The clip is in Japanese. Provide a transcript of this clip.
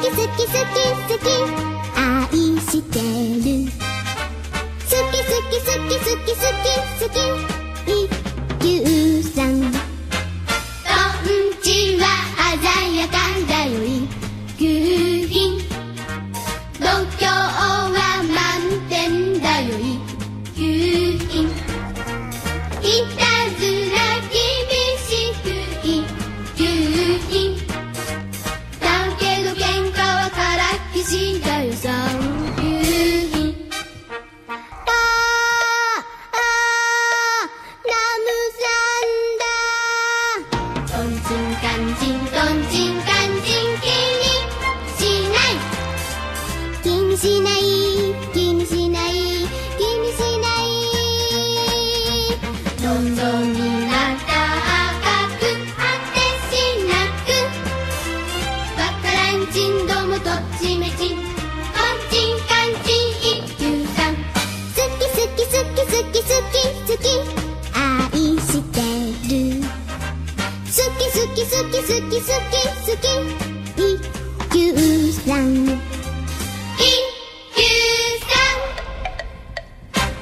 き好き好き好き愛してる好き好き好き好き好き好き一休さんとんちは鮮やかだよ一休品度胸は満点だよ一休品いたずら厳しく一休品だけど喧嘩はからっきしだよ三休品ナムさんだとんちんかんちんとんちんかんちん気にしない気にしない気にしないどんどんになった赤く果てしなくわからんちんどもどっちめちん